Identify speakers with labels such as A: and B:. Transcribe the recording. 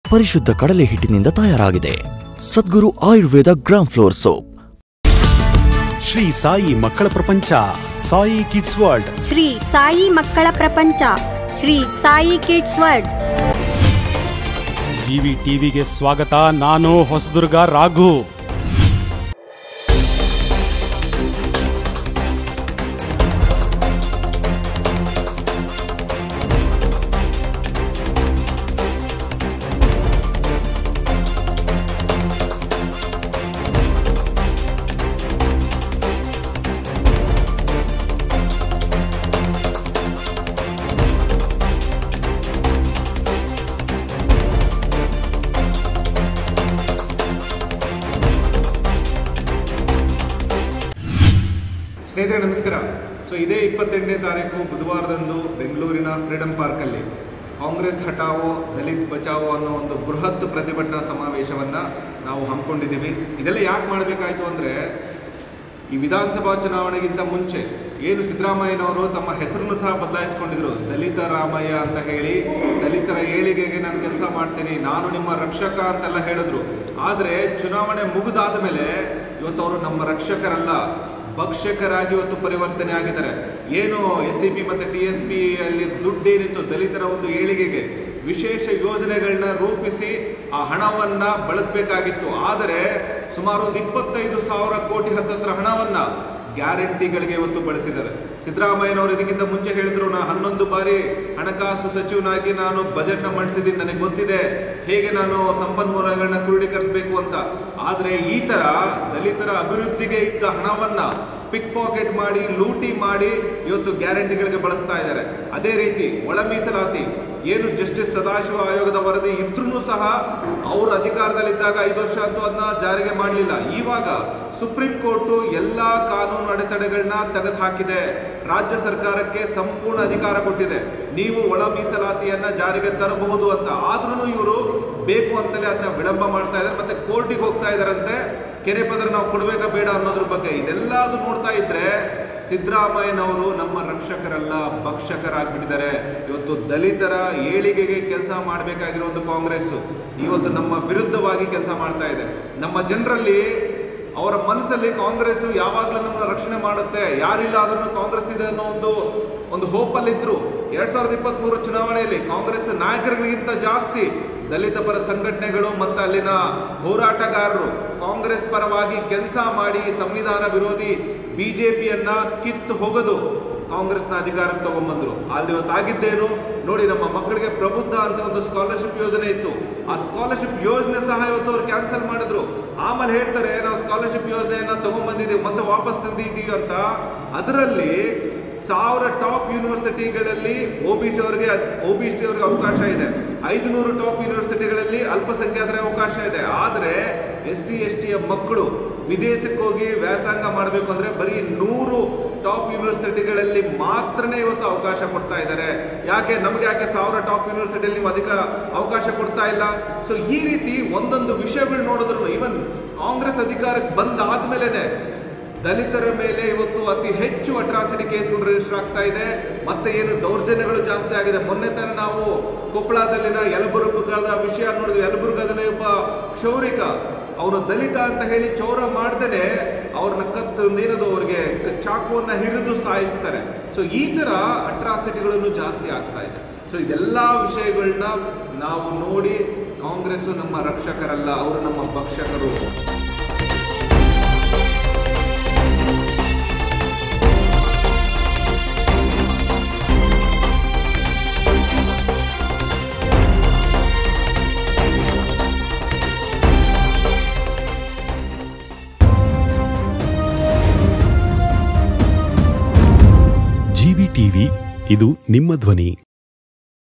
A: ಪರಿಶುದ್ಧ ಕಡಲೆ ಹಿಟ್ಟಿನಿಂದ ತಯಾರಾಗಿದೆ. Sadguru Ayurveda gram flour soap.
B: Shri Sai ಮಕ್ಕಳ ಪ್ರಪಂಚ, ಸಾಯಿ ಕಿಡ್ಸ್ ವರ್ಲ್ಡ್.
C: ಶ್ರೀ ಸಾಯಿ ಮಕ್ಕಳ ಪ್ರಪಂಚ, Shri Sai kids world.
B: GV ಟಿವಿಗೆ ಸ್ವಾಗತ. ನಾನು ಹೊಸದುರ್ಗ ರಾಘು.
D: ಸ್ನೇಹಿತರೆ ನಮಸ್ಕಾರ. ಇದೇ 28ನೇ ತಾರೀಕು ಬುಧವಾರದಂದು ಬೆಂಗಳೂರಿನ ಫ್ರೀಡಂ ಪಾರ್ಕಲ್ಲಿ ಕಾಂಗ್ರೆಸ್ ಹಟಾವೋ ದಲಿತ್ ಬಚಾವೋ ಅನ್ನೋ ಒಂದು ಬೃಹತ್ ಪ್ರತಿಭಟನಾ ಸಮಾವೇಶವನ್ನು ನಾವು ಹಮ್ಮಿಕೊಂಡಿದ್ದೀವಿ. ಇದೆಲ್ಲ ಯಾಕೆ ಮಾಡಬೇಕಾಯಿತು ಅಂದರೆ, ಈ ವಿಧಾನಸಭಾ ಚುನಾವಣೆಗಿಂತ ಮುಂಚೆ ಏನು ಸಿದ್ದರಾಮಯ್ಯನವರು ತಮ್ಮ ಹೆಸರನ್ನು ಸಹ ಬದಲಾಯಿಸ್ಕೊಂಡಿದ್ರು, ದಲಿತ ರಾಮಯ್ಯ ಅಂತ ಹೇಳಿ, ದಲಿತರ ಏಳಿಗೆಗೆ ನಾನು ಕೆಲಸ ಮಾಡ್ತೀನಿ, ನಾನು ನಿಮ್ಮ ರಕ್ಷಕ ಅಂತೆಲ್ಲ ಹೇಳಿದ್ರು. ಆದರೆ ಚುನಾವಣೆ ಮುಗಿದಾದ ಮೇಲೆ ಇವತ್ತು ಅವರು ನಮ್ಮ ರಕ್ಷಕರಲ್ಲ, ಭಕ್ಷಕರಾಗಿ ಇವತ್ತು ಪರಿವರ್ತನೆ ಆಗಿದ್ದಾರೆ. ಏನು SCP ಮತ್ತು TSP ಅಲ್ಲಿ ದುಡ್ಡೇನಿತ್ತು ದಲಿತರ ಒಂದು ಏಳಿಗೆಗೆ ವಿಶೇಷ ಯೋಜನೆಗಳನ್ನ ರೂಪಿಸಿ ಆ ಹಣವನ್ನ ಬಳಸಬೇಕಾಗಿತ್ತು. ಆದರೆ ಸುಮಾರು 25,000 ಕೋಟಿ ಹತ್ತತ್ರ ಹಣವನ್ನ ಗ್ಯಾರಂಟಿಗಳಿಗೆ ಇವತ್ತು ಬಳಸಿದ್ದಾರೆ. ಸಿದ್ದರಾಮಯ್ಯನವರು ಇದಕ್ಕಿಂತ ಮುಂಚೆ ಹೇಳಿದ್ರು, ನಾನು 11 ಬಾರಿ ಹಣಕಾಸು ಸಚಿವನಾಗಿ ನಾನು ಬಜೆಟ್ನ ಮಂಡಿಸಿದ್ದೀನಿ, ನನಗೆ ಗೊತ್ತಿದೆ ಹೇಗೆ ನಾನು ಸಂಪನ್ಮೂಲಗಳನ್ನ ಕ್ರೋಢೀಕರಿಸಬೇಕು ಅಂತ. ಆದರೆ ಈ ಥರ ದಲಿತರ ಅಭಿವೃದ್ಧಿಗೆ ಇದ್ದ ಹಣವನ್ನ ಪಿಕ್ ಪಾಕೆಟ್ ಮಾಡಿ, ಲೂಟಿ ಮಾಡಿ ಇವತ್ತು ಗ್ಯಾರಂಟಿಗಳಿಗೆ ಬಳಸ್ತಾ ಇದ್ದಾರೆ. ಅದೇ ರೀತಿ ಒಳ ಮೀಸಲಾತಿ ಏನು ಜಸ್ಟಿಸ್ ಸದಾಶಿವ ಆಯೋಗದ ವರದಿ ಇದ್ರೂ ಸಹ ಅವರು ಅಧಿಕಾರದಲ್ಲಿದ್ದಾಗ 5 ವರ್ಷ ಅಂತೂ ಅದನ್ನ ಜಾರಿಗೆ ಮಾಡಲಿಲ್ಲ. ಇವಾಗ ಸುಪ್ರೀಂ ಕೋರ್ಟು ಎಲ್ಲ ಕಾನೂನು ಅಡೆತಡೆಗಳನ್ನ ತೆಗೆದು ಹಾಕಿದೆ. ರಾಜ್ಯ ಸರ್ಕಾರಕ್ಕೆ ಸಂಪೂರ್ಣ ಅಧಿಕಾರ ಕೊಟ್ಟಿದೆ, ನೀವು ಒಳ ಮೀಸಲಾತಿಯನ್ನ ಜಾರಿಗೆ ತರಬಹುದು ಅಂತ. ಆದ್ರೂ ಇವರು ಬೇಕು ಅಂತಲೇ ಅದನ್ನ ವಿಳಂಬ ಮಾಡ್ತಾ ಇದ್ದಾರೆ, ಮತ್ತೆ ಕೋರ್ಟಿಗೆ ಹೋಗ್ತಾ ಇದ್ದಾರಂತೆ. ಕೆರೆ ಪದರ ನಾವು ಕೊಡಬೇಕಾ ಬೇಡ ಅನ್ನೋದ್ರ ಬಗ್ಗೆ ಇದೆಲ್ಲದು ನೋಡ್ತಾ ಇದ್ರೆ ಸಿದ್ದರಾಮಯ್ಯನವರು ನಮ್ಮ ರಕ್ಷಕರಲ್ಲ, ಭಕ್ಷಕರಾಗ್ಬಿಟ್ಟಿದ್ದಾರೆ. ಇವತ್ತು ದಲಿತರ ಏಳಿಗೆಗೆ ಕೆಲಸ ಮಾಡಬೇಕಾಗಿರೋ ಒಂದು ಕಾಂಗ್ರೆಸ್ ಇವತ್ತು ನಮ್ಮ ವಿರುದ್ಧವಾಗಿ ಕೆಲಸ ಮಾಡ್ತಾ ಇದೆ. ನಮ್ಮ ಜನರಲ್ಲಿ ಅವರ ಮನಸ್ಸಲ್ಲಿ ಕಾಂಗ್ರೆಸ್ ಯಾವಾಗಲೂ ನಮ್ಮನ್ನ ರಕ್ಷಣೆ ಮಾಡುತ್ತೆ, ಯಾರಿಲ್ಲ ಆದ್ರೂ ಕಾಂಗ್ರೆಸ್ ಇದೆ ಅನ್ನೋ ಒಂದು ಹೋಪಲ್ಲಿದ್ರು. 2023 ಚುನಾವಣೆಯಲ್ಲಿ ಕಾಂಗ್ರೆಸ್ ನಾಯಕರಿಗಿಂತ ಜಾಸ್ತಿ ದಲಿತ ಪರ ಸಂಘಟನೆಗಳು ಮತ್ತು ಅಲ್ಲಿನ ಹೋರಾಟಗಾರರು ಕಾಂಗ್ರೆಸ್ ಪರವಾಗಿ ಕೆಲಸ ಮಾಡಿ ಸಂವಿಧಾನ ವಿರೋಧಿ BJPಯನ್ನ ಕಿತ್ತು ಹೋಗದು ಕಾಂಗ್ರೆಸ್ನ ಅಧಿಕಾರಕ್ಕೆ ತಗೊಂಡ್ಬಂದ್ರು. ಆದ್ರೆ ಇವತ್ತಾಗಿದ್ದೇನು ನೋಡಿ, ನಮ್ಮ ಮಕ್ಕಳಿಗೆ ಪ್ರಬುದ್ಧ ಅಂತ ಒಂದು ಸ್ಕಾಲರ್ಶಿಪ್ ಯೋಜನೆ ಇತ್ತು. ಆ ಸ್ಕಾಲರ್ಶಿಪ್ ಯೋಜನೆ ಸಹ ಇವತ್ತು ಅವ್ರು ಕ್ಯಾನ್ಸಲ್ ಮಾಡಿದ್ರು. ಆಮೇಲೆ ಹೇಳ್ತಾರೆ ನಾವು ಸ್ಕಾಲರ್ಶಿಪ್ ಯೋಜನೆಯನ್ನ ತಗೊಂಡ್ಬಂದಿದ್ದೀವಿ ಮತ್ತೆ ವಾಪಸ್ ತಂದಿದ್ದೀವಿ ಅಂತ. ಅದರಲ್ಲಿ 1000 ಟಾಪ್ ಯೂನಿವರ್ಸಿಟಿಗಳಲ್ಲಿ OBC ಅವರಿಗೆ ಅವಕಾಶ ಇದೆ, 500 ಟಾಪ್ ಯೂನಿವರ್ಸಿಟಿಗಳಲ್ಲಿ ಅಲ್ಪಸಂಖ್ಯಾತರಿಗೆ ಅವಕಾಶ ಇದೆ. ಆದರೆ SC STಯ ಮಕ್ಕಳು ವಿದೇಶಕ್ಕೆ ಹೋಗಿ ವ್ಯಾಸಂಗ ಮಾಡಬೇಕು ಅಂದ್ರೆ ಬರೀ 100 ಟಾಪ್ ಯೂನಿವರ್ಸಿಟಿಗಳಲ್ಲಿ ಮಾತ್ರನೇ ಇವತ್ತು ಅವಕಾಶ ಕೊಡ್ತಾ ಇದ್ದಾರೆ. ಯಾಕೆ ನಮಗೆ 1000 ಟಾಪ್ ಯೂನಿವರ್ಸಿಟಿಯಲ್ಲಿ ನೀವು ಅಧಿಕ ಅವಕಾಶ ಕೊಡ್ತಾ ಇಲ್ಲ? ಸೊ ಈ ರೀತಿ ಒಂದೊಂದು ವಿಷಯಗಳು ನೋಡಿದ್ರು, ಇವನ್ ಕಾಂಗ್ರೆಸ್ ಅಧಿಕಾರಕ್ಕೆ ಬಂದಾದ್ಮೇಲೆ ದಲಿತರ ಮೇಲೆ ಇವತ್ತು ಅತಿ ಹೆಚ್ಚು ಅಟ್ರಾಸಿಟಿ ಕೇಸ್ಗಳು ರಿಜಿಸ್ಟರ್ ಆಗ್ತಾ ಇದೆ. ಮತ್ತೆ ಏನು ದೌರ್ಜನ್ಯಗಳು ಜಾಸ್ತಿ ಆಗಿದೆ. ಮೊನ್ನೆ ತಾನೇ ನಾವು ಕೊಪ್ಪಳದಲ್ಲಿನ ಯಲಬುರ್ಗದ ವಿಷಯ ನೋಡಿದ್ವಿ. ಯಲಬುರ್ಗದಲ್ಲಿ ಒಬ್ಬ ಕ್ಷೌರಿಕ, ಅವನು ದಲಿತ ಅಂತ ಹೇಳಿ ಚೌರ ಮಾಡ್ದೇನೆ ಅವ್ರನ್ನ ಕತ್ತೇನದು ಅವ್ರಿಗೆ ಚಾಕುವನ್ನ ಹಿರಿದು ಸಾಯಿಸ್ತಾರೆ. ಸೊ ಈ ತರ ಅಟ್ರಾಸಿಟಿಗಳನ್ನು ಜಾಸ್ತಿ ಆಗ್ತಾ ಇದೆ. ಸೊ ಇದೆಲ್ಲ ವಿಷಯಗಳನ್ನ ನಾವು ನೋಡಿ ಕಾಂಗ್ರೆಸ್ ನಮ್ಮ ರಕ್ಷಕರಲ್ಲ, ಅವರು ನಮ್ಮ ಭಕ್ಷಕರು.
B: ಜಿವಿ ಟಿವಿ, ಇದು ನಿಮ್ಮ ಧ್ವನಿ.